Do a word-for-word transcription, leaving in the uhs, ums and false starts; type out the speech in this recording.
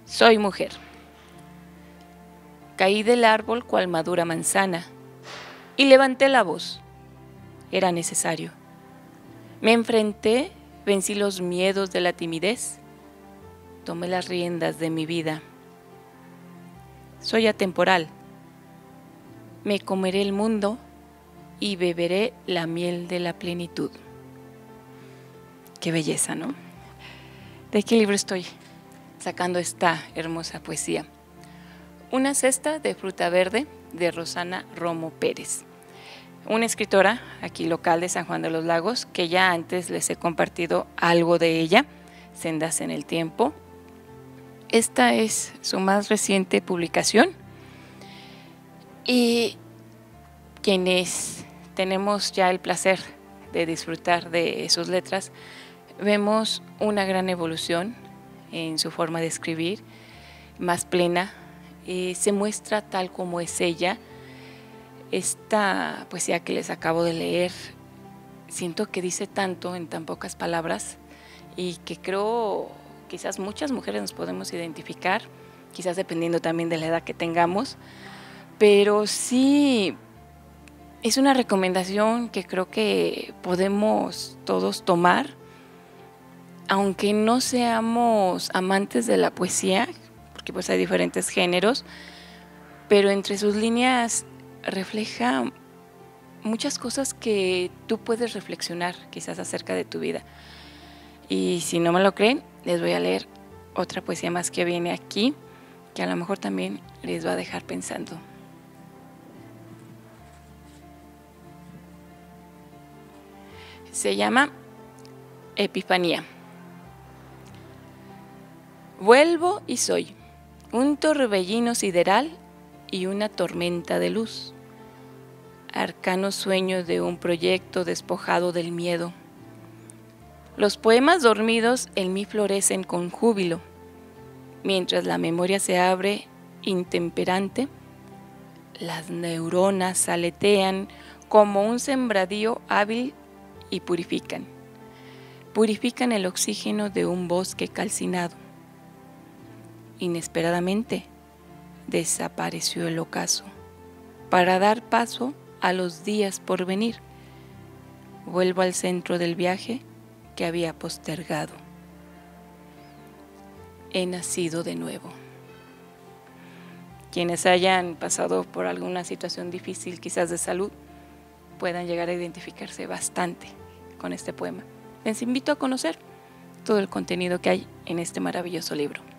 Soy mujer. Caí del árbol cual madura manzana y levanté la voz. Era necesario. Me enfrenté, vencí los miedos de la timidez, tomé las riendas de mi vida. Soy atemporal. Me comeré el mundo y beberé la miel de la plenitud. Qué belleza, ¿no? ¿De qué libro estoy sacando esta hermosa poesía? Una cesta de fruta verde de Rosana Romo Pérez, una escritora aquí local de San Juan de los Lagos, que ya antes les he compartido algo de ella, Sendas en el Tiempo. Esta es su más reciente publicación y quienes tenemos ya el placer de disfrutar de sus letras, vemos una gran evolución en su forma de escribir, más plena. Eh, se muestra tal como es ella. Esta poesía que les acabo de leer, siento que dice tanto en tan pocas palabras y que creo quizás muchas mujeres nos podemos identificar, quizás dependiendo también de la edad que tengamos, pero sí es una recomendación que creo que podemos todos tomar, aunque no seamos amantes de la poesía, porque pues hay diferentes géneros, pero entre sus líneas refleja muchas cosas que tú puedes reflexionar quizás acerca de tu vida. Y si no me lo creen, les voy a leer otra poesía más que viene aquí, que a lo mejor también les va a dejar pensando. Se llama Epifanía. Vuelvo y soy un torbellino sideral y una tormenta de luz, arcanos sueños de un proyecto despojado del miedo. Los poemas dormidos en mí florecen con júbilo, mientras la memoria se abre intemperante, las neuronas aletean como un sembradío hábil y purifican, purifican el oxígeno de un bosque calcinado. Inesperadamente desapareció el ocaso para dar paso a los días por venir. Vuelvo al centro del viaje que había postergado. He nacido de nuevo. Quienes hayan pasado por alguna situación difícil, quizás de salud, puedan llegar a identificarse bastante con este poema. Les invito a conocer todo el contenido que hay en este maravilloso libro.